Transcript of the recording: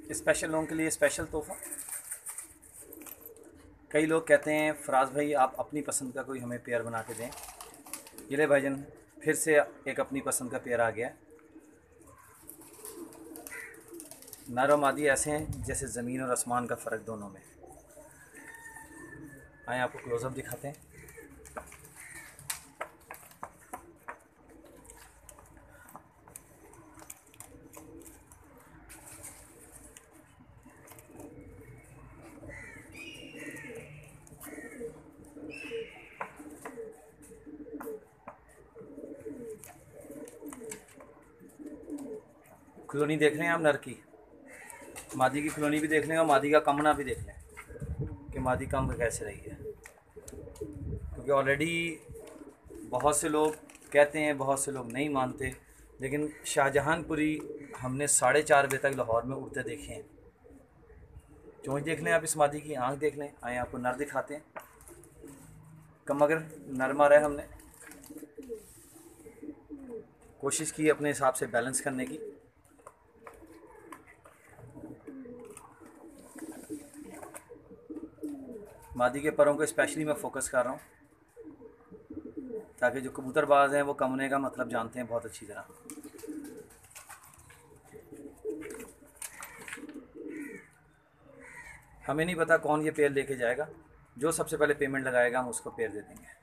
Special लोगों के लिए स्पेशल तोहफ़ा। कई लोग कहते हैं फराज भाई आप अपनी पसंद का कोई हमें पेयर बना के दें। ये ले भाईजान, फिर से एक अपनी पसंद का पेयर आ गया। नर और मादी ऐसे हैं जैसे ज़मीन और आसमान का फ़र्क दोनों में। आए आपको क्लोज़अप दिखाते हैं। कॉलोनी देख रहे हैं आप नर की, मादी की कॉलोनी भी देख लें और मादी का कमना भी देख लें कि मादी कम कैसे रही है। क्योंकि ऑलरेडी बहुत से लोग कहते हैं, बहुत से लोग नहीं मानते, लेकिन शाहजहानपुरी हमने 4:30 बजे तक लाहौर में उड़ते देखे हैं। चोंच देख लें आप इस मादी की, आँख देख लें। आए आपको नर दिखाते हैं। कम अगर नर मारा है हमने, कोशिश की अपने हिसाब से बैलेंस करने की। मादी के परों को स्पेशली मैं फ़ोकस कर रहा हूँ ताकि जो कबूतरबाज हैं वो कमने का मतलब जानते हैं बहुत अच्छी तरह। हमें नहीं पता कौन ये पेड़ लेके जाएगा, जो सबसे पहले पेमेंट लगाएगा हम उसको पेड़ दे देंगे।